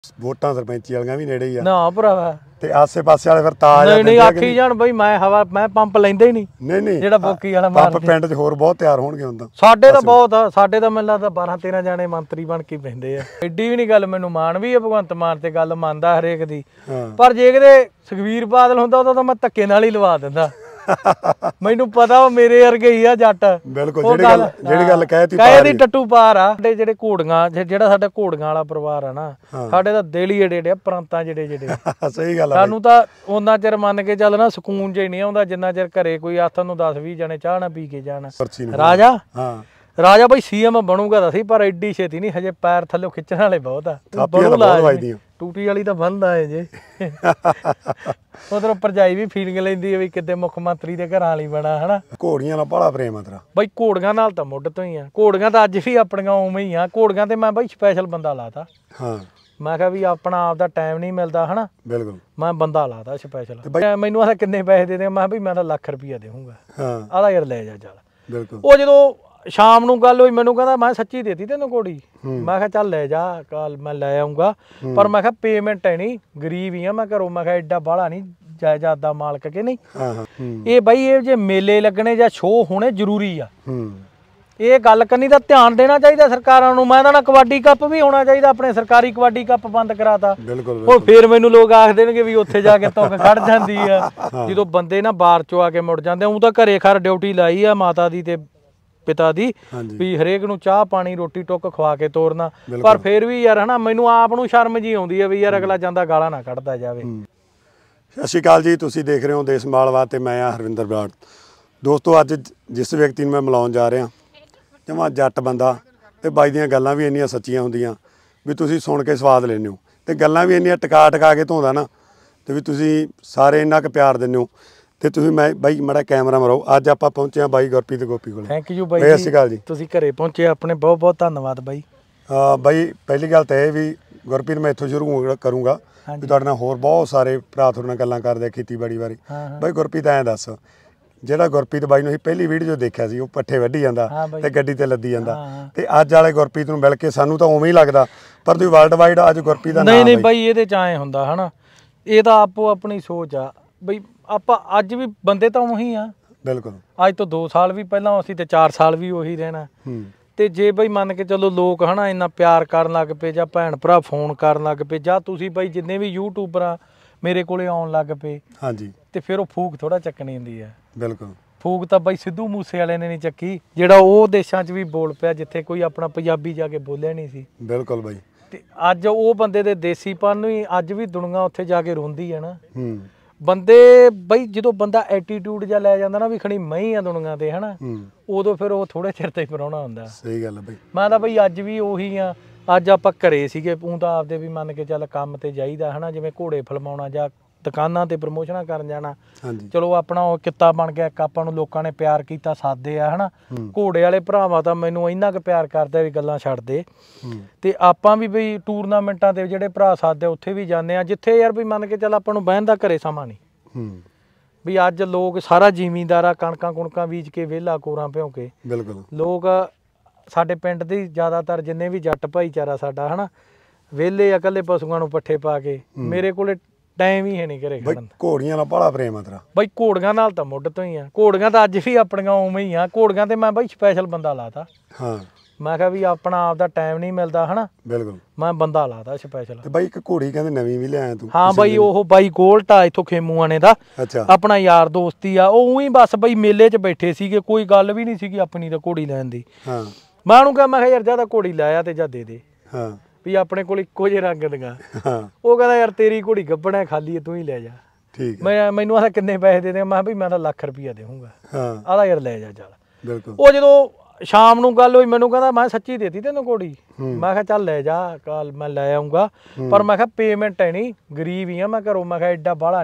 ਵੋਟਾਂ ਸਰਪੰਚੀ ਵਾਲੀਆਂ ਵੀ ਨੇੜੇ ਹੀ ਆ ਨਾ ਭਰਾਵਾ ਤੇ ਆਸੇ ਪਾਸੇ ਵਾਲੇ ਫਿਰ ਤਾਜ ਨਹੀਂ ਨਹੀਂ ਆਖੀ ਜਾਣ ਬਈ ਮੈਂ ਹਵਾ ਮੈਂ ਪੰਪ ਲੈਂਦਾ ਹੀ ਨਹੀਂ ਨਹੀਂ ਜਿਹੜਾ ਬੋਕੀ ਵਾਲਾ ਮਾਰਦੇ ਪੰਪ ਪਿੰਡ 'ਚ ਹੋਰ ਬਹੁਤ ਤਿਆਰ ਹੋਣਗੇ ਹੁੰਦਾ ਸਾਡੇ ਤਾਂ ਬਹੁਤ ਆ ਸਾਡੇ ਤਾਂ ਮੈਨੂੰ ਲੱਗਦਾ 12-13 ਜਾਣੇ ਮੰਤਰੀ ਬਣ ਕੇ ਪੈਂਦੇ ਆ ਐਡੀ ਵੀ ਨਹੀਂ ਗੱਲ ਮੈਨੂੰ ਮਾਣ ਵੀ ਆ ਭਗਵੰਤ ਮਾਨ ਤੇ ਗੱਲ ਮੰਨਦਾ ਹਰੇਕ ਦੀ ਪਰ ਜੇ ਕਿਤੇ ਸੁਖਵੀਰ ਬਾਦਲ ਹੁੰਦਾ ਉਦੋਂ ਤਾਂ ਮੈਂ ਧੱਕੇ ਨਾਲ ਹੀ ਲਵਾ ਦਿੰਦਾ ਮੈਨੂੰ ਪਤਾ ਉਹ ਮੇਰੇ ਵਰਗੇ ਹੀ ਆ ਜੱਟ ਬਿਲਕੁਲ ਜਿਹੜੀ ਗੱਲ ਕਹਿਤੀ ਕਹਿਦੀ ਟੱਟੂ ਪਾਰ ਆ ਸਾਡੇ ਜਿਹੜੇ ਘੋੜੀਆਂ ਜਿਹੜਾ ਸਾਡਾ ਘੋੜੀਆਂ ਵਾਲਾ ਪਰਿਵਾਰ ਆ ਨਾ ਸਾਡੇ ਤਾਂ ਦਿਲ ਹੀ ਏਡੇ ਪ੍ਰਾਂਤਾਂ ਜਿਹੜੇ ਸਹੀ ਗੱਲ ਆ ਸਾਨੂੰ ਤਾਂ ਉਹਨਾਂ ਚਿਰ ਮੰਨ ਕੇ ਚੱਲ ਨਾ ਸਕੂਨ ਜੇ ਨਹੀਂ ਆਉਂਦਾ ਜਿੰਨਾ ਚਿਰ ਘਰੇ ਕੋਈ ਆਥਨ ਨੂੰ 10-20 ਜਣੇ ਚਾਹ ਨਾ ਪੀ ਕੇ ਜਾਣ ਰਾਜਾ ਬਈ ਸੀਐਮ ਬਣੂਗਾ ਤਾਂ ਸੀ ਪਰ ਐਡੀ ਛੇਤੀ ਨਹੀਂ ਹਜੇ ਪੈਰ ਥੱਲੇ ਖਿੱਚਣ ਵਾਲੇ ਬਹੁਤ ਆ ਟੂਟੀ ਵਾਲੀ ਤਾਂ ਬੰਦਾ ਹੈ ਜੇ ਉਧਰੋਂ ਭਰਜਾਈ ਵੀ ਫੀਲਿੰਗ ਲੈਂਦੀ ਹੈ ਵੀ ਕਿਤੇ ਮੁੱਖ ਮੰਤਰੀ ਦੇ ਘਰਾਂ ਵਾਲੀ ਬਣਾ ਹਨਾ ਘੋੜੀਆਂ ਨਾਲ ਬੜਾ ਪ੍ਰੇਮ ਆ ਤੇਰਾ ਬਈ ਘੋੜੀਆਂ ਨਾਲ ਤਾਂ ਮੁੱਢ ਤੋਂ ਹੀ ਆ ਘੋੜੀਆਂ ਤਾਂ ਅੱਜ ਵੀ ਆਪਣੀਆਂ ਉਵੇਂ ਹੀ ਆ ਘੋੜੀਆਂ ਤੇ ਮੈਂ ਬਈ ਸਪੈਸ਼ਲ ਬੰਦਾ ਲਾਤਾ ਮੈਂ ਕਿਹਾ ਵੀ ਆਪਣਾ ਆਪ ਦਾ ਟਾਈਮ ਨਹੀਂ ਮਿਲਦਾ ਹਨਾ ਬਿਲਕੁਲ ਮੈਂ ਬੰਦਾ ਲਾਤਾ ਸਪੈਸ਼ਲ ਮੈਨੂੰ ਆਦਾ ਕਿੰਨੇ ਪੈਸੇ ਦੇ ਦੇ ਮੈਂ ਵੀ ਮੈਂ ਤਾਂ ਲੱਖ ਰੁਪਈਆ ਦੇਵਾਂਗਾ ਆਦਾ ਯਾਰ ਲੈ ਜਾ ਚੱਲ ਬਿਲਕੁਲ ਉਹ ਜਦੋਂ ਸ਼ਾਮ ਨੂੰ ਗੱਲ ਹੋਈ ਮੈਨੂੰ ਕਹਿੰਦਾ ਮੈਂ ਸੱਚੀ ਦੇਤੀ ਤੈਨੂੰ ਘੋੜੀ ਮੈਂ ਕਿਹਾ ਚੱਲ ਲੈ ਜਾ ਕੱਲ ਮੈਂ ਲੈ ਆਉਂਗਾ ਪਰ ਮੈਂ ਕਿਹਾ ਪੇਮੈਂਟ ਹੈ ਨਹੀਂ ਗਰੀਬ ਹੀ ਆ ਮੈਂ ਘਰੋਂ ਮੈਂ ਕਿਹਾ ਐਡਾ ਬਾਹਲਾ ਨਹੀਂ ਜਾਇਦਾਦ ਦਾ ਮਾਲਕ ਕਿ ਨਹੀਂ ਇਹ ਬਈ ਇਹ ਜੇ ਮੇਲੇ ਲੱਗਣੇ ਜਾਂ ਸ਼ੋਅ ਹੋਣੇ ਜ਼ਰੂਰੀ ਆ ਇਹ ਗੱਲ ਕਰਨੀ ਤਾਂ ਧਿਆਨ ਦੇਣਾ ਚਾਹੀਦਾ ਸਰਕਾਰਾਂ ਨੂੰ ਮੈਂ ਤਾਂ ਨਾ ਕਬੱਡੀ ਕੱਪ ਵੀ ਹੋਣਾ ਚਾਹੀਦਾ ਆਪਣੇ ਸਰਕਾਰੀ ਕਬੱਡੀ ਕੱਪ ਬੰਦ ਕਰਾਤਾ ਹੁਣ ਫੇਰ ਮੈਨੂੰ ਲੋਕ ਆਖ ਦੇਣਗੇ ਵੀ ਉੱਥੇ ਜਾ ਕੇ ਧੁੱਕ ਖੜ ਜਾਂਦੀ ਆ ਜਦੋਂ ਬੰਦੇ ਨਾ ਬਾਹਰ ਚੋਂ ਆ ਕੇ ਮੁੜ ਜਾਂਦੇ ਉਹ ਤਾਂ ਘਰੇ ਖਰ ਡਿਊਟੀ ਲਾਈ ਆ ਮਾਤਾ ਦੀ ਤੇ ਪਿਤਾ ਦੀ ਵੀ ਹਰੇਕ ਨੂੰ ਚਾਹ ਪਾਣੀ ਰੋਟੀ ਟੁੱਕ ਖਵਾ ਕੇ ਤੋਰਨਾ ਪਰ ਫੇਰ ਵੀ ਯਾਰ ਹਨਾ ਮੈਨੂੰ ਆਪ ਨੂੰ ਸ਼ਰਮ ਜੀ ਆਉਂਦੀ ਹੈ ਵੀ ਯਾਰ ਅਗਲਾ ਜਾਂਦਾ ਗਾਲਾਂ ਨਾ ਕੱਢਦਾ ਜਾਵੇ। ਸਤਿ ਸ਼੍ਰੀ ਅਕਾਲ ਜੀ, ਤੁਸੀਂ ਦੇਖ ਰਹੇ ਹੋ ਦੇਸ਼ ਮਾਲਵਾ ਤੇ ਮੈਂ ਆ ਹਰਵਿੰਦਰ ਬਰਾੜ। ਦੋਸਤੋ ਅੱਜ ਜਿਸ ਵਿਅਕਤੀ ਨੂੰ ਮੈਂ ਮਿਲਾਉਣ ਜਾ ਰਿਹਾ ਜਮਾਂ ਜੱਟ ਬੰਦਾ ਤੇ ਬਾਈ ਦੀਆਂ ਗੱਲਾਂ ਵੀ ਇੰਨੀਆਂ ਸੱਚੀਆਂ ਹੁੰਦੀਆਂ ਵੀ ਤੁਸੀਂ ਸੁਣ ਕੇ ਸਵਾਦ ਲੈਂਦੇ ਹੋ ਤੇ ਗੱਲਾਂ ਵੀ ਇੰਨੀਆਂ ਟਿਕਾ ਕੇ ਧੋਂਦਾ ਨਾ ਤੇ ਵੀ ਤੁਸੀਂ ਸਾਰੇ ਇੰਨਾ ਕੁ ਪਿਆਰ ਦਿੰਦੇ ਹੋ ਤੇ ਤੁਸੀਂ ਮੈਂ ਬਾਈ ਮਾੜਾ ਕੈਮਰਾ ਮਾਰੋ। ਅੱਜ ਆਪਾਂ ਪਹੁੰਚੇ ਆ ਬਾਈ ਗੁਰਪ੍ਰੀਤ ਗੋਪੀ ਕੋਲ। ਥੈਂਕ ਯੂ ਬਾਈ, ਸਤਿ ਸ਼੍ਰੀ ਅਕਾਲ ਜੀ। ਤੁਸੀਂ ਘਰੇ ਪਹੁੰਚੇ ਆਪਣੇ ਬਹੁਤ ਬਹੁਤ ਧੰਨਵਾਦ ਬਾਈ। ਬਾਈ ਪਹਿਲੀ ਗੱਲ ਤਾਂ ਇਹ ਵੀ ਗੁਰਪ੍ਰੀਤ ਮੈਂ ਇੱਥੋਂ ਸ਼ੁਰੂ ਕਰੂੰਗਾ ਵੀ ਤੁਹਾਡੇ ਨਾਲ ਹੋਰ ਬਹੁਤ ਸਾਰੇ ਭਰਾ ਤੁਹਾਡੇ ਨਾਲ ਗੱਲਾਂ ਕਰਦੇ ਖੇਤੀਬਾੜੀ ਬਾਰੇ। ਬਾਈ ਗੁਰਪ੍ਰੀਤ ਐਂ ਦੱਸ ਜਿਹੜਾ ਗੁਰਪ੍ਰੀਤ ਬਾਈ ਨੂੰ ਅਸੀਂ ਪਹਿਲੀ ਵੀਡੀਓ ਦੇਖਿਆ ਸੀ ਉਹ ਪੱਠੇ ਵੱਢੀ ਜਾਂਦਾ ਤੇ ਗੱਡੀ ਤੇ ਲੱਦੀ ਜਾਂਦਾ ਤੇ ਅੱਜ ਵਾਲੇ ਗੁਰਪ੍ਰੀਤ ਨੂੰ ਮਿਲ ਕੇ ਸਾਨੂੰ ਤਾਂ ਉਵੇਂ ਹੀ ਲੱਗਦਾ ਪਰ ਤੁਸੀਂ ਵਰਲਡ ਵਾਈਡ ਅੱਜ ਗੁਰਪ੍ਰੀਤ ਦਾ ਨਾਮ ਨਹੀਂ ਬਾਈ ਇਹਦੇ ਚ ਐਂ ਹੁੰਦਾ ਹਨਾ ਇਹ ਤਾਂ ਆਪੋ ਆਪਣੀ ਸੋਚ ਆ ਬਈ ਆਪਾਂ ਅੱਜ ਵੀ ਬੰਦੇ ਤਾਂ ਉਹੀ ਆ ਬਿਲਕੁਲ ਅੱਜ ਤੋਂ 2 ਸਾਲ ਵੀ ਪਹਿਲਾਂ ਅਸੀਂ ਤੇ 4 ਸਾਲ ਵੀ ਉਹੀ ਰਹਿਣਾ ਤੇ ਜੇ ਬਈ ਮੰਨ ਕੇ ਚਲੋ ਲੋਕ ਹਨਾ ਇੰਨਾ ਪਿਆਰ ਕਰਨ ਲੱਗ ਪਏ ਜਾਂ ਭੈਣ ਭਰਾ ਫੋਨ ਕਰਨ ਲੱਗ ਪਏ ਜਾਂ ਤੁਸੀਂ ਬਾਈ ਜਿੰਨੇ ਵੀ ਯੂਟਿਊਬਰ ਆ ਮੇਰੇ ਕੋਲੇ ਆਉਣ ਲੱਗ ਪਏ ਹਾਂਜੀ ਤੇ ਫਿਰ ਉਹ ਫੂਕ ਥੋੜਾ ਚੱਕਣੀ ਹੁੰਦੀ ਆ ਬਿਲਕੁਲ ਫੂਕ ਤਾਂ ਬਾਈ ਸਿੱਧੂ ਮੂਸੇ ਵਾਲੇ ਨੇ ਨਹੀਂ ਚੱਕੀ ਜਿਹੜਾ ਉਹ ਦੇਸ਼ਾਂ 'ਚ ਵੀ ਬੋਲ ਪਿਆ ਜਿੱਥੇ ਕੋਈ ਆਪਣਾ ਪੰਜਾਬੀ ਜਾ ਕੇ ਬੋਲਿਆ ਨਹੀਂ ਸੀ ਬਿਲਕੁਲ ਬਾਈ ਤੇ ਅੱਜ ਉਹ ਬੰਦੇ ਦੇ ਦੇਸੀਪਨ ਨੂੰ ਹੀ ਅੱਜ ਵੀ ਦੁਨੀਆ ਉੱਥੇ ਜਾ ਕੇ ਰੋਂਦੀ ਹੈ ਨਾ ਬੰਦੇ ਬਈ ਜਦੋਂ ਬੰਦਾ ਐਟੀਟਿਊਡ ਜਾਂ ਲੈ ਜਾਂਦਾ ਨਾ ਵੀ ਖਣੀ ਮਹੀਂ ਆ ਦੁਨੀਆ ਤੇ ਹਨਾ ਉਦੋਂ ਫਿਰ ਉਹ ਥੋੜੇ ਚਿਰ ਤੇ ਪਰਾਉਣਾ ਹੁੰਦਾ। ਸਹੀ ਗੱਲ ਹੈ ਬਈ ਮੈਂ ਤਾਂ ਬਈ ਅੱਜ ਵੀ ਉਹੀ ਆ ਅੱਜ ਆਪਾਂ ਘਰੇ ਸੀਗੇ ਤੂੰ ਤਾਂ ਆਪਦੇ ਵੀ ਮੰਨ ਕੇ ਚੱਲ ਕੰਮ ਤੇ ਜਾਈਦਾ ਹਨਾ ਜਿਵੇਂ ਘੋੜੇ ਫਿਲਮਾਉਣਾ ਜਾਂ ਦੁਕਾਨਾਂ ਤੇ ਪ੍ਰਮੋਸ਼ਨਾਂ ਕਰਨ ਜਾਣਾ ਚਲੋ ਆਪਣਾ ਉਹ ਕਿੱਤਾ ਬਣ ਗਿਆ ਇੱਕ ਆਪਾਂ ਨੂੰ ਲੋਕਾਂ ਨੇ ਪਿਆਰ ਕੀਤਾ ਸਾਦੇ ਆ ਹਨਾ ਘੋੜੇ ਵਾਲੇ ਭਰਾਵਾਂ ਤਾਂ ਮੈਨੂੰ ਇੰਨਾ ਕੁ ਪਿਆਰ ਕਰਦੇ ਵੀ ਗੱਲਾਂ ਛੱਡਦੇ ਤੇ ਆਪਾਂ ਵੀ ਬਈ ਟੂਰਨਾਮੈਂਟਾਂ ਤੇ ਜਿਹੜੇ ਭਰਾ ਸਾਦੇ ਉੱਥੇ ਵੀ ਜਾਂਦੇ ਆ ਜਿੱਥੇ ਯਾਰ ਵੀ ਮੰਨ ਕੇ ਚੱਲ ਆਪਾਂ ਨੂੰ ਬਹਿਣ ਦਾ ਘਰੇ ਸਮਾਂ ਨਹੀਂ ਵੀ ਅੱਜ ਲੋਕ ਸਾਰਾ ਜ਼ਿਮੀਂਦਾਰ ਆ ਕਣਕਾਂ ਕੁਣਕਾਂ ਬੀਜ ਕੇ ਵਿਹਲਾ ਕੋਰਾਂ ਭਿਉਂ ਕੇ ਬਿਲਕੁਲ ਲੋਕ ਸਾਡੇ ਪਿੰਡ ਦੇ ਜ਼ਿਆਦਾਤਰ ਜਿੰਨੇ ਵੀ ਜੱਟ ਭਾਈਚਾਰਾ ਸਾਡਾ ਹਨਾ ਵਿਹਲੇ ਆ ਇਕੱਲੇ ਪਸ਼ੂਆਂ ਨੂੰ ਪੱਠੇ ਪਾ ਕੇ ਮੇਰੇ ਕੋਲੇ ਟਾਈਮ ਹੀ ਹੈ ਨਹੀਂ ਘਰੇ ਖੜਨ ਦਾ। ਘੋੜੀਆਂ ਨਾਲ ਬੜਾ ਪ੍ਰੇਮ ਆ ਤੇਰਾ ਬਈ ਘੋੜੀਆਂ ਨਾਲ ਤਾਂ ਮੁੱਢ ਤੋਂ ਹੀ ਆ ਘੋੜੀਆਂ ਤਾਂ ਅੱਜ ਵੀ ਆਪਣੀਆਂ ਉਵੇਂ ਹੀ ਆ ਘੋੜੀਆਂ ਤੇ ਮੈਂ ਬਈ ਸਪੈਸ਼ਲ ਬੰਦਾ ਲਾਤਾ ਮੈਂ ਕਿਹਾ ਵੀ ਆਪਣਾ ਆਪ ਦਾ ਟਾਈਮ ਨਹੀਂ ਮਿਲਦਾ ਹਨਾ ਬਿਲਕੁਲ ਮੈਂ ਬੰਦਾ ਲਾਤਾ ਸਪੈਸ਼ਲ ਤੇ ਬਾਈ ਇੱਕ ਘੋੜੀ ਕਹਿੰਦੇ ਨਵੀਂ ਵੀ ਲਿਆਇਆ ਤੂੰ ਹਾਂ ਬਾਈ ਉਹ ਬਾਈ ਗੋਲਟਾ ਇੱਥੋਂ ਖੇਮੂਆਣੇ ਦਾ ਆਪਣਾ ਯਾਰ ਦੋਸਤੀ ਆ ਉਹ ਹੀ ਬਸ ਬਈ ਮੇਲੇ 'ਚ ਬੈਠੇ ਸੀਗੇ ਕੋਈ ਗੱਲ ਵੀ ਨਹੀਂ ਸੀਗੀ ਆਪਣੀ ਤਾਂ ਘੋੜੀ ਲੈਣ ਦੀ ਮੈਂ ਉਹਨੂੰ ਕਿਹਾ ਮੈਂ ਕਿਹਾ ਯਾਰ ਜਿਆਦਾ ਘੋੜੀ ਲਾਇਆ ਤੇ ਜਾਂ ਦੇ ਦੇ ਵੀ ਆਪਣੇ ਕੋਲ ਇੱਕੋ ਜਿਹੇ ਰੰਗ ਦੀਆਂ ਉਹ ਕਹਿੰਦਾ ਯਾਰ ਤੇਰੀ ਘੋੜੀ ਗੱਭਣਾ ਖਾਲੀ ਤੂੰ ਹੀ ਲੈ ਜਾ ਠੀਕ ਮੈਨੂੰ ਆਦਾ ਕਿੰਨੇ ਪੈਸੇ ਦੇ ਦੇ ਮੈਂ ਵੀ ਮੈਂ ਤਾਂ ਲੱਖ ਰੁਪਈਆ ਦੇਵਾਂਗਾ ਆਦਾ ਯਾਰ ਲੈ ਜਾ ਚੱਲ ਬਿਲਕੁਲ ਉਹ ਜਦੋਂ ਸ਼ਾਮ ਨੂੰ ਗੱਲ ਹੋਈ ਮੈਨੂੰ ਕਹਿੰਦਾ ਮੈਂ ਸੱਚੀ ਦੇਤੀ ਤੈਨੂੰ ਘੋੜੀ ਮੈਂ ਕਿਹਾ ਚੱਲ ਲੈ ਜਾ ਕੱਲ ਮੈਂ ਲੈ ਆਉਂਗਾ ਪਰ ਮੈਂ ਕਿਹਾ ਪੇਮੈਂਟ ਹੈ ਨਹੀਂ ਗਰੀਬ ਹੀ ਆ ਮੈਂ ਘਰੋਂ ਮੈਂ ਕਿਹਾ ਐਡਾ ਬਾਹਲਾ ਨਹੀਂ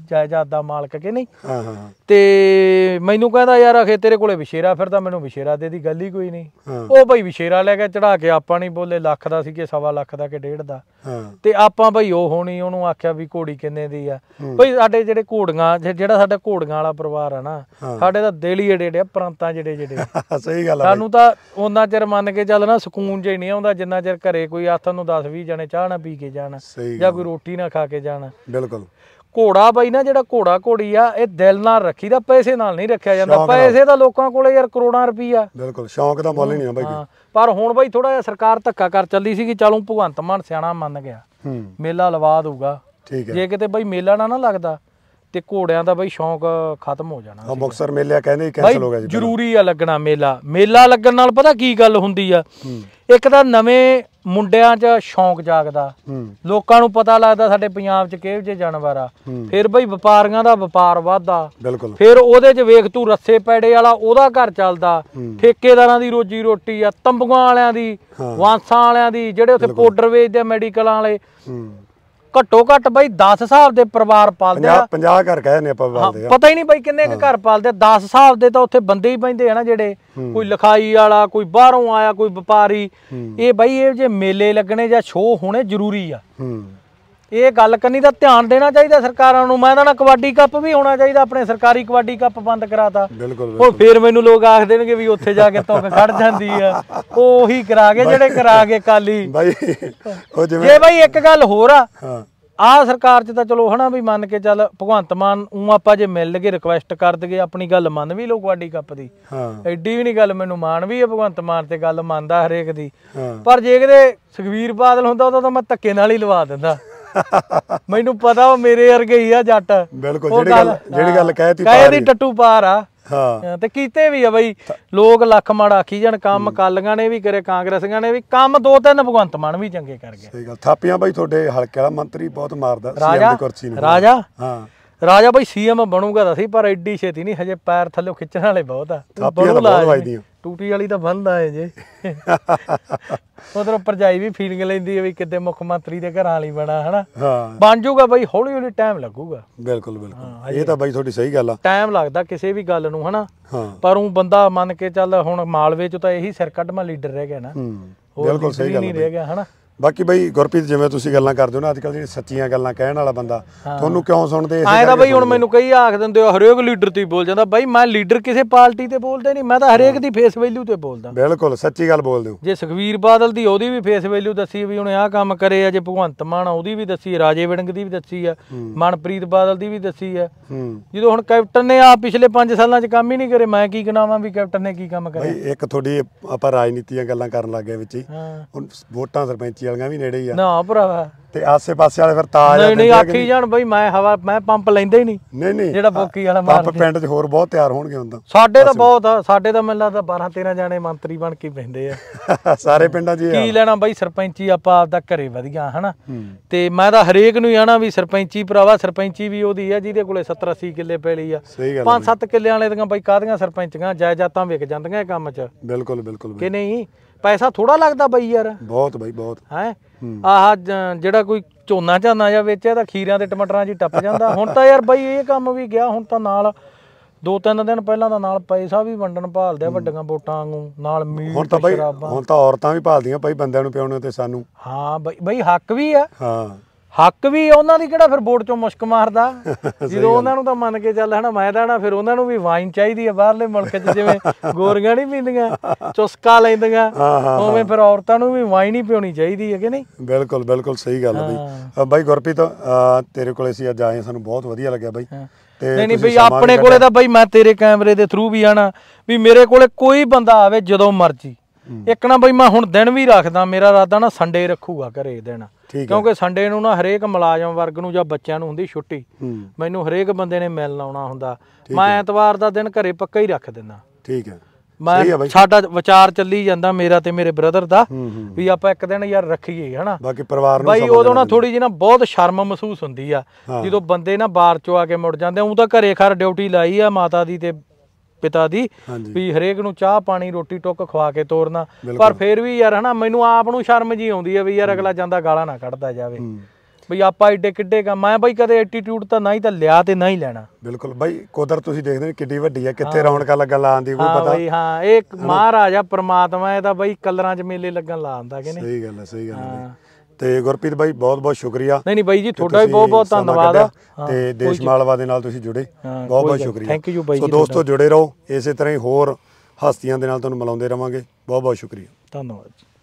ਜਾਇਦਾਦ ਦਾ ਮਾਲਕ ਕਿ ਨਹੀਂ। ਹਾਂ ਹਾਂ। ਤੇ ਮੈਨੂੰ ਕਹਿੰਦਾ ਯਾਰ ਆਖੇ ਤੇਰੇ ਕੋਲੇ ਵਿਸ਼ੇਰਾ ਫਿਰਦਾ, ਮੈਨੂੰ ਵਿਸ਼ੇਰਾ ਦੇ ਦੀ ਗੱਲ ਹੀ ਕੋਈ ਨਹੀਂ। ਉਹ ਬਈ ਵਿਸ਼ੇਰਾ ਲੈ ਕੇ ਚੜਾ ਕੇ ਆਪਾਂ ਨਹੀਂ ਬੋਲੇ, ਲੱਖ ਦਾ ਸੀ ਕਿ 1.25 ਲੱਖ ਦਾ ਕਿ 1.5 ਦਾ। ਤੇ ਆਪਾਂ ਬਈ ਉਹ ਹੋਣੀ ਉਹਨੂੰ ਆਖਿਆ ਵੀ ਘੋੜੀ ਕਿੰਨੇ ਦੀ ਆ। ਬਈ ਸਾਡੇ ਜਿਹੜੇ ਘੋੜੀਆਂ, ਜਿਹੜਾ ਸਾਡਾ ਘੋੜੀਆਂ ਵਾਲਾ ਪਰਿਵਾਰ ਆ ਨਾ, ਸਾਡੇ ਤਾਂ ਦਿਲ ਹੀ ਏਡੇ ਪ੍ਰਾਂਤਾਂ ਜਿਹੜੇ ਸਹੀ ਗੱਲ। ਸਾਨੂੰ ਤਾਂ ਉਹਨਾਂ ਚਿਰ ਮੰਨ ਕੇ ਚੱਲ ਨਾ ਸਕੂਨ ਜਿਹਾ ਨਹੀਂ ਆਉਂਦਾ ਜਿੰਨਾ ਚਿਰ ਘਰੇ ਕੋਈ ਹੱਥ ਨੂੰ 10-20 ਜਣੇ ਚਾਹ ਨਾ ਪੀ ਕੇ ਜਾਣ ਜਾਂ ਕੋਈ ਰੋਟੀ ਨਾ ਖਾ ਕੇ ਜਾਣ। ਬਿਲਕੁਲ। ਘੋੜਾ ਬਾਈ ਨਾ ਜਿਹੜਾ ਘੋੜਾ ਘੋੜੀ ਆ ਇਹ ਦਿਲ ਨਾਲ ਰੱਖੀਦਾ, ਪੈਸੇ ਨਾਲ ਨਹੀਂ ਰੱਖਿਆ ਜਾਂਦਾ। ਪੈਸੇ ਤਾਂ ਲੋਕਾਂ ਕੋਲੇ ਯਾਰ ਕਰੋੜਾਂ ਰੁਪਈਆ। ਬਿਲਕੁਲ, ਸ਼ੌਂਕ ਦਾ ਮੁੱਲ ਹੀ ਨਹੀਂ ਆ ਬਾਈ। ਪਰ ਹੁਣ ਬਾਈ ਥੋੜਾ ਜਿਹਾ ਸਰਕਾਰ ਧੱਕਾ ਕਰ ਚੱਲੀ ਸੀ ਕਿ ਚਲੋ ਭਗਵੰਤ ਮਾਨ ਸਿਆਣਾ ਮੰਨ ਗਿਆ, ਮੇਲਾ ਲਵਾ ਦਊਗਾ। ਜੇ ਕਿਤੇ ਬਾਈ ਮੇਲਾ ਨਾ ਲੱਗਦਾ ਤੇ ਘੋੜਿਆਂ ਦਾ ਬਾਈ ਸ਼ੌਂਕ ਖਤਮ ਹੋ ਜਾਣਾ। ਮੁਕਤਸਰ ਮੇਲਾ ਕਹਿੰਦੇ ਕੈਂਸਲ ਹੋ ਗਿਆ ਜੀ। ਜ਼ਰੂਰੀ ਆ ਲੱਗਣਾ ਮੇਲਾ ਲੱਗਣ ਨਾਲ ਪਤਾ ਕੀ ਗੱਲ ਹੁੰਦੀ ਆ, ਇੱਕ ਤਾਂ ਨਵੇਂ ਮੁੰਡਿਆਂ 'ਚ ਸ਼ੌਂਕ ਜਾਗਦਾ, ਲੋਕਾਂ ਨੂੰ ਪਤਾ ਲੱਗਦਾ ਸਾਡੇ ਪੰਜਾਬ 'ਚ ਕਿਹੋ ਜਿਹੇ ਜਾਨਵਰ ਆ। ਫਿਰ ਬਈ ਵਪਾਰੀਆਂ ਦਾ ਵਪਾਰ ਵੱਧਦਾ, ਫਿਰ ਉਹਦੇ 'ਚ ਵੇਖ ਤੂੰ ਰੱਸੇ ਪੈੜੇ ਵਾਲਾ ਉਹਦਾ ਘਰ ਚੱਲਦਾ, ਠੇਕੇਦਾਰਾਂ ਦੀ ਰੋਜੀ ਰੋਟੀ ਆ, ਤੰਬੂਆਂ ਵਾਲਿਆਂ ਦੀ, ਵਾਂਸਾਂ ਵਾਲਿਆਂ ਦੀ, ਜਿਹੜੇ ਉੱਥੇ ਪਾਊਡਰ ਵੇਚਦੇ ਮੈਡੀਕਲਾਂ ਵਾਲੇ, ਘੱਟੋ ਘੱਟ ਬਾਈ 10 ਹਿਸਾਬ ਦੇ ਪਰਿਵਾਰ ਪਾਲਦੇ ਆ। 50 ਘਰ ਕਹਿੰਦੇ ਆਪਾਂ ਪਾਲਦੇ ਆ, ਪਤਾ ਹੀ ਨਹੀਂ ਬਾਈ ਕਿੰਨੇ ਕੁ ਘਰ ਪਾਲਦੇ ਆ। 10 ਹਿਸਾਬ ਦੇ ਤਾਂ ਉੱਥੇ ਬੰਦੇ ਹੀ ਪੈਂਦੇ ਆ ਨਾ, ਜਿਹੜੇ ਕੋਈ ਲਿਖਾਈ ਵਾਲਾ, ਕੋਈ ਬਾਹਰੋਂ ਆਇਆ, ਕੋਈ ਵਪਾਰੀ। ਇਹ ਬਾਈ ਇਹ ਜੇ ਮੇਲੇ ਲੱਗਣੇ ਜਾਂ ਸ਼ੋਅ ਹੋਣੇ ਜ਼ਰੂਰੀ ਆ। ਇਹ ਗੱਲ ਕਰਨੀ ਤਾਂ ਧਿਆਨ ਦੇਣਾ ਚਾਹੀਦਾ ਸਰਕਾਰਾਂ ਨੂੰ। ਮੈਂ ਤਾਂ ਨਾ ਕਬੱਡੀ ਕੱਪ ਵੀ ਹੋਣਾ ਚਾਹੀਦਾ, ਆਪਣੇ ਸਰਕਾਰੀ ਕਬੱਡੀ ਕੱਪ ਬੰਦ ਕਰਾਤਾ। ਹੁਣ ਫੇਰ ਮੈਨੂੰ ਲੋਕ ਆਖ ਦੇਣਗੇ ਵੀ ਉੱਥੇ ਜਾ ਕੇ ਧੁੱਕ ਖੜ ਜਾਂਦੀ ਆ। ਉਹੀ ਕਰਾ ਕੇ ਜਿਹੜੇ ਕਰਾ ਕੇ ਕਾਲੀ ਜੇ ਬਾਈ। ਇੱਕ ਗੱਲ ਹੋਰ ਆ ਸਰਕਾਰ ਚ ਤਾਂ ਚਲੋ ਹਨਾ ਵੀ ਮੰਨ ਕੇ ਚੱਲ ਭਗਵੰਤ ਮਾਨ ਊਂ ਆਪਾਂ ਜੇ ਮਿਲ ਲਗੇ ਰਿਕੁਐਸਟ ਕਰ ਦਈਏ ਆਪਣੀ ਗੱਲ ਮੰਨ ਵੀ ਲਓ ਕਬੱਡੀ ਕੱਪ ਦੀ, ਐਡੀ ਵੀ ਨਹੀਂ ਗੱਲ। ਮੈਨੂੰ ਮਾਣ ਵੀ ਆ ਭਗਵੰਤ ਮਾਨ ਤੇ ਗੱਲ ਮੰਨਦਾ ਹਰੇਕ ਦੀ। ਪਰ ਜੇ ਕਿਤੇ ਸੁਖਬੀਰ ਬਾਦਲ ਹੁੰਦਾ ਉਦੋਂ ਤਾਂ ਮੈਂ ਧੱਕੇ ਨਾਲ ਹੀ ਲਵਾ ਦਿੰਦਾ। ਮੈਨੂੰ ਪਤਾ ਉਹ ਮੇਰੇ ਵਰਗੇ ਹੀ ਆ ਜੱਟ। ਬਿਲਕੁਲ, ਜਿਹੜੀ ਗੱਲ ਕਹਿਤੀ ਟੱਟੂ ਪਾਰ ਆ। ਤੇ ਕੀਤੇ ਵੀ ਆ ਬਈ ਲੋਕ ਲੱਖ ਮਾੜਾ ਆਖੀ ਜਾਣ। ਕੰਮ ਅਕਾਲੀਆਂ ਨੇ ਵੀ ਕਰੇ, ਕਾਂਗਰਸੀਆਂ ਨੇ ਵੀ ਕੰਮ, 2-3 ਭਗਵੰਤ ਮਾਨ ਵੀ ਚੰਗੇ ਕਰ ਗਏ। ਸਹੀ ਗੱਲ। ਥਾਪੀਆਂ ਬਾਈ ਤੁਹਾਡੇ ਹਲਕੇ ਵਾਲਾ ਮੰਤਰੀ ਬਹੁਤ ਮਾਰਦਾ ਰਾਜਾ ਬਈ ਸੀਐਮ ਬਣੂਗਾ ਤਾਂ ਸੀ, ਪਰ ਐਡੀ ਛੇਤੀ ਨਹੀਂ, ਹਜੇ ਪੈਰ ਥੱਲੇ ਖਿੱਚਣ ਵਾਲੇ ਬਹੁਤ ਆ। ਟੂਟੀ ਵਾਲੀ ਤਾਂ ਬੰਦ ਆਏ ਜੇ। ਉਧਰੋਂ ਭਰਜਾਈ ਵੀ ਫੀਲਿੰਗ ਲੈਂਦੀ ਹੈ ਵੀ ਕਿਤੇ ਮੁੱਖ ਮੰਤਰੀ ਦੇ ਘਰਾਂ ਵਾਲੀ ਬਣਾ, ਹਨਾ। ਬਣ ਜਾਊਗਾ ਬਾਈ, ਹੌਲੀ ਹੌਲੀ ਟਾਈਮ ਲੱਗੂਗਾ। ਬਿਲਕੁਲ ਬਿਲਕੁਲ, ਇਹ ਤਾਂ ਬਾਈ ਤੁਹਾਡੀ ਸਹੀ ਗੱਲ ਆ। ਟਾਈਮ ਲੱਗਦਾ ਕਿਸੇ ਵੀ ਗੱਲ ਨੂੰ, ਹਨਾ। ਪਰ ਉਹ ਬੰਦਾ ਮੰਨ ਕੇ ਚੱਲ, ਹੁਣ ਮਾਲਵੇ ਚ ਤਾਂ ਇਹੀ ਸਿਰ ਕੱਢਵਾਂ ਲੀਡਰ ਰਹਿ ਗਿਆ ਨਾ। ਬਿਲਕੁਲ ਸਹੀ ਗੱਲ ਨਹੀਂ ਰਹਿ ਗਿਆ, ਹਨਾ। ਬਾਕੀ ਬਈ ਗੁਰਪ੍ਰੀਤ, ਜਿਵੇਂ ਤੁਸੀਂ ਗੱਲਾਂ ਕਰਦੇ ਹੋ ਨਾ, ਅੱਜ ਕੱਲ੍ਹ ਜਿਹੜੀ ਸੱਚੀਆਂ ਗੱਲਾਂ ਕਹਿਣ ਵਾਲਾ ਬੰਦਾ, ਤੁਹਾਨੂੰ ਕਿਉਂ ਸੁਣਦੇ? ਐਂ ਤਾਂ ਬਈ ਹੁਣ ਮੈਨੂੰ ਕਈ ਆਖ ਦਿੰਦੇ ਹੋ ਹਰੇਕ ਲੀਡਰ ਤੇ ਬੋਲ ਜਾਂਦਾ। ਬਾਈ ਮੈਂ ਲੀਡਰ ਕਿਸੇ ਪਾਰਟੀ ਤੇ ਬੋਲਦੇ ਨਹੀਂ, ਮੈਂ ਤਾਂ ਹਰੇਕ ਦੀ ਫੇਸ ਵੈਲਿਊ ਤੇ ਬੋਲਦਾ। ਬਿਲਕੁਲ ਸੱਚੀ ਗੱਲ ਬੋਲਦੇ ਹੋ। ਜੇ ਸੁਖਬੀਰ ਬਾਦਲ ਦੀ ਉਹਦੀ ਵੀ ਫੇਸ ਵੈਲਿਊ ਦੱਸੀ ਵੀ ਉਹਨੇ ਆਹ ਕੰਮ ਕਰੇ ਆ, ਜੇ ਭਗਵੰਤ ਮਾਨ ਉਹਦੀ ਵੀ ਦੱਸੀ, ਰਾਜੇ ਵੜਿੰਗ ਦੀ ਵੀ ਦੱਸੀ ਆ, ਮਨਪ੍ਰੀਤ ਬਾਦਲ ਦੀ ਵੀ ਦੱਸੀ ਆ। ਜਦੋਂ ਹੁਣ ਕੈਪਟਨ ਨੇ ਆ ਪਿਛਲੇ 5 ਸਾਲਾਂ 'ਚ ਕੰਮ ਹੀ ਨਹੀਂ ਕਰੇ, ਮੈਂ ਕੀ ਗਿਣਾਵਾਂ ਵੀ ਕੈਪਟਨ ਨੇ ਕੀ ਕੰਮ ਕਰਿਆ। ਇੱਕ ਤੁਹਾਡੀ ਆਪਾਂ ਰਾਜਨੀਤੀ ਦੀਆਂ ਗੱਲਾਂ ਕਰਨ ਲੱਗ ਗਏ ਵਿੱਚ ਹੀ, ਹੁਣ ਵੋਟਾਂ ਸਰਪੰਚੀ ਵਾਲੀਆਂ ਵੀ ਨੇੜੇ ਹੀ ਆ। ਨਾ ਭਰਾਵਾ, ਤੇ ਆਸੇ ਪਾਸੇ ਵਾਲੇ ਫਿਰ ਤਾਜ ਨਹੀਂ ਆਖੀ ਜਾਣ ਬਈ ਮੈਂ ਪੰਪ ਲੈਂਦਾ ਹੀ ਨਹੀਂ। ਨਹੀਂ ਜਿਹੜਾ ਬੋਕੀ ਵਾਲਾ ਮਾਰਦੇ, ਪੰਪ ਪਿੰਡ 'ਚ ਹੋਰ ਬਹੁਤ ਤਿਆਰ ਹੋਣਗੇ ਹੁੰਦਾ। ਸਾਡੇ ਤਾਂ ਬਹੁਤ ਆ, ਸਾਡੇ ਤਾਂ ਮੈਨੂੰ ਲੱਗਦਾ 12-13 ਜਾਣੇ ਮੰਤਰੀ ਬਣ ਕੇ ਪੈਂਦੇ ਆ ਸਾਰੇ ਪਿੰਡਾਂ 'ਚ। ਕੀ ਲੈਣਾ ਬਈ ਸਰਪੰਚੀ, ਆਪਾਂ ਆਪਦਾ ਘਰੇ ਵਧੀਆ, ਹਨਾ। ਤੇ ਮੈਂ ਤਾਂ ਹਰੇਕ ਨੂੰ ਆਣਾ ਵੀ ਸਰਪੰਚੀ ਭਰਾਵਾ, ਸਰਪੰਚੀ ਵੀ ਉਹਦੀ ਆ ਜਿਹਦੇ ਕੋਲੇ 70-80 ਕਿੱਲੇ ਪੈਲੀ ਆ। 5-7 ਕਿੱਲੇ ਵਾਲੇ ਦੀਆਂ ਬਈ ਕਾਹਦੀਆਂ ਸਰਪੰਚੀਆਂ, ਜਾਇਦਾਦਾਂ ਵਿਕ ਜਾਂਦੀਆਂ ਇਹ ਕੰਮ 'ਚ। ਬਿਲਕੁਲ ਬਿਲਕੁਲ ਕਿ ਨਹੀਂ, ਪੈਸਾ ਥੋੜਾ ਲੱਗਦਾ ਬਈ ਯਾਰ, ਬਹੁਤ ਬਈ ਬਹੁਤ ਹੈ। ਆਹ ਜਿਹੜਾ ਕੋਈ ਝੋਨਾ ਝਾਨਾ ਜਾਂ ਵੇਚਿਆ ਤਾਂ ਖੀਰਿਆਂ ਤੇ ਟਮਾਟਰਾਂ 'ਚ ਟੱਪ ਜਾਂਦਾ। ਹੁਣ ਤਾਂ ਯਾਰ ਬਈ ਇਹ ਕੰਮ ਵੀ ਗਿਆ। ਹੁਣ ਤਾਂ ਨਾਲ 2-3 ਦਿਨ ਪਹਿਲਾਂ ਤਾਂ ਨਾਲ ਪੈਸਾ ਵੀ ਵੰਡਣ ਭਾਲਦੇ ਆ ਵੱਡੀਆਂ ਵੋਟਾਂ ਵਾਂਗੂ, ਨਾਲ ਮੀਟ ਹੁਣ ਤਾਂ ਬਈ, ਹੁਣ ਤਾਂ ਔਰਤਾਂ ਵੀ ਭਾਲਦੀਆਂ ਭਾਈ ਬੰਦਿਆਂ ਨੂੰ ਪਿਆਉਣੇ ਤੇ ਸਾਨੂੰ। ਹਾਂ ਬਈ ਹੱਕ ਵੀ ਆ, ਹੱਕ ਵੀ ਉਹਨਾਂ ਦੀ ਕਿਹੜਾ ਫਿਰ ਵੋਟ ਚੋਂ ਮੁਸ਼ਕ ਮਾਰਦਾ। ਜਦੋਂ ਉਹਨਾਂ ਨੂੰ ਤਾਂ ਮੰਨ ਕੇ ਚੱਲ, ਹਨਾ। ਮੈਂ ਤਾਂ ਫਿਰ ਉਹਨਾਂ ਨੂੰ ਵੀ ਵਾਈਨ ਚਾਹੀਦੀ ਆ ਬਾਹਰਲੇ ਮੁਲਕ 'ਚ, ਜਿਵੇਂ ਗੋਰੀਆਂ ਨਹੀਂ ਪੀਂਦੀਆਂ ਚੁਸਕਾ ਲੈਂਦੀਆਂ, ਉਵੇਂ ਫਿਰ ਔਰਤਾਂ ਨੂੰ ਵੀ ਵਾਈਨ ਹੀ ਪਿਉਣੀ ਚਾਹੀਦੀ ਹੈ ਕਿ ਨਹੀਂ। ਬਿਲਕੁਲ ਬਿਲਕੁਲ ਸਹੀ ਗੱਲ ਬਈ। ਬਾਈ ਗੁਰਪ੍ਰੀਤ, ਤੇਰੇ ਕੋਲੇ ਅਸੀਂ ਅੱਜ ਆਏ, ਸਾਨੂੰ ਬਹੁਤ ਵਧੀਆ ਲੱਗਿਆ ਬਾਈ। ਨਹੀਂ ਬਈ ਆਪਣੇ ਕੋਲੇ ਤਾਂ ਬਈ ਮੈਂ ਤੇਰੇ ਕੈਮਰੇ ਦੇ ਥਰੂ ਵੀ ਆਣਾ ਵੀ ਮੇਰੇ ਕੋਲੇ ਕੋਈ ਬੰਦਾ ਆਵੇ ਜਦੋਂ ਮਰਜੀ। ਇੱਕ ਨਾ ਬਈ ਮੈਂ ਹੁਣ ਦਿਨ ਵੀ ਰੱਖਦਾ, ਮੇਰਾ ਇਰਾਦਾ ਨਾ ਸੰਡੇ ਰੱਖੂਗਾ ਘਰੇ ਦਿਨ, ਕਿਉਂਕਿ ਸੰਡੇ ਨੂੰ ਨਾ ਹਰੇਕ ਮੁਲਾਜ਼ਮ ਵਰਗ ਨੂੰ ਜਾਂ ਬੱਚਿਆਂ ਨੂੰ ਹੁੰਦੀ ਛੁੱਟੀ, ਮੈਨੂੰ ਹਰੇਕ ਬੰਦੇ ਨੇ ਮਿਲਣ ਆਉਣਾ ਹੁੰਦਾ। ਮੈਂ ਐਤਵਾਰ ਦਾ ਦਿਨ ਘਰੇ ਪੱਕਾ ਹੀ ਰੱਖ ਦਿੰਦਾ। ਠੀਕ ਹੈ। ਮੈਂ ਸਾਡਾ ਵਿਚਾਰ ਚੱਲੀ ਜਾਂਦਾ ਮੇਰਾ ਤੇ ਮੇਰੇ ਬ੍ਰਦਰ ਦਾ ਵੀ ਆਪਾਂ ਇੱਕ ਦਿਨ ਯਾਰ ਰੱਖੀਏ, ਹਨਾ। ਬਾਕੀ ਪਰਿਵਾਰ ਨੂੰ ਬਾਈ ਉਦੋਂ ਨਾ ਥੋੜੀ ਜਿਹੀ ਨਾ ਬਹੁਤ ਸ਼ਰਮ ਮਹਿਸੂਸ ਹੁੰਦੀ ਆ ਜਦੋਂ ਬੰਦੇ ਨਾ ਬਾਹਰ ਚੋਂ ਆ ਕੇ ਮੁੜ ਜਾਂਦੇ। ਉਹ ਤਾਂ ਘਰੇ ਖਰ ਡਿਊਟੀ ਲਾਈ ਆ ਮਾਤਾ ਦੀ ਤੇ ਪਿਤਾ ਦੀ, ਵੀ ਹਰੇਕ ਨੂੰ ਚਾਹ ਪਾਣੀ ਰੋਟੀ ਟੁੱਕ ਖਵਾ ਕੇ ਤੋਰਨਾ। ਪਰ ਫੇਰ ਵੀ ਯਾਰ, ਹਨਾ, ਮੈਨੂੰ ਆਪ ਨੂੰ ਸ਼ਰਮ ਜੀ ਆਉਂਦੀ ਆ ਵੀ ਯਾਰ ਅਗਲਾ ਜਾਂਦਾ ਗਾਲਾਂ ਨਾ ਕੱਢਦਾ ਜਾਵੇ। ਬਈ ਆਪਾਂ ਏਡੇ ਕਿੱਡੇ ਕਾ ਮੈਂ ਬਈ ਕਦੇ ਐਟੀਟਿਊਡ ਤਾਂ ਨਾ ਹੀ ਤਾਂ ਲਿਆ ਤੇ ਨਾ ਹੀ ਲੈਣਾ। ਬਿਲਕੁਲ ਬਾਈ ਕੁਦਰਤ ਤੁਸੀਂ ਦੇਖਦੇ ਹੋ ਕਿੱਡੀ ਵੱਡੀ ਹੈ, ਕਿੱਥੇ ਰੌਣਕਾਂ ਲੱਗਣ ਲਾ ਆਂਦੀ ਕੋਈ ਪਤਾ। ਬਈ ਹਾਂ ਇਹ ਮਹਾਰਾਜਾ ਪ੍ਰਮਾਤਮਾ ਇਹ ਤਾਂ ਬਈ ਕਲਰਾਂ 'ਚ ਮੇਲੇ ਲੱਗਣ ਲਾ ਆਂਦਾ ਕਿ ਨਹੀਂ। ਸਹੀ ਗੱਲ ਹੈ, ਸਹੀ ਗੱਲ ਹੈ। ਤੇ ਗੁਰਪ੍ਰੀਤ ਬਾਈ ਬਹੁਤ ਬਹੁਤ ਸ਼ੁਕਰੀਆ। ਨਹੀਂ ਬਾਈ ਜੀ ਤੁਹਾਡਾ ਵੀ ਬਹੁਤ ਬਹੁਤ ਧੰਨਵਾਦ ਆ ਤੇ ਦੇਸ਼ ਮਾਲਵਾ ਦੇ ਨਾਲ ਤੁਸੀਂ ਜੁੜੇ, ਬਹੁਤ ਬਹੁਤ ਸ਼ੁਕਰੀਆ। ਥੈਂਕ ਯੂ ਬਾਈ ਜੀ। ਸੋ ਦੋਸਤੋ ਜੁੜੇ ਰਹੋ, ਇਸੇ ਤਰ੍ਹਾਂ ਹੀ ਹੋਰ ਹਸਤੀਆਂ ਦੇ ਨਾਲ ਤੁਹਾਨੂੰ ਮਿਲਾਉਂਦੇ ਰਵਾਂਗੇ। ਬਹੁਤ ਬਹੁਤ ਸ਼ੁਕਰੀਆ, ਧੰਨਵਾਦ ਜੀ।